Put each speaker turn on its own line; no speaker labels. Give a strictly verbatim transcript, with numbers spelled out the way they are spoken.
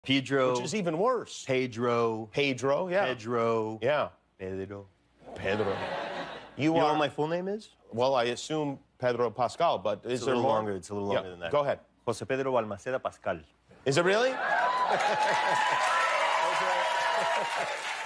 Pedro.
Which is even worse.
Pedro.
Pedro, yeah.
Pedro.
Yeah.
Pedro.
Pedro.
You, you are, know what my full name is?
Well, I assume Pedro Pascal, but is
it's
there
a little
more?
longer. It's a little longer
yeah.
than that.
Go ahead.
José Pedro Balmaceda Pascal.
Is it really?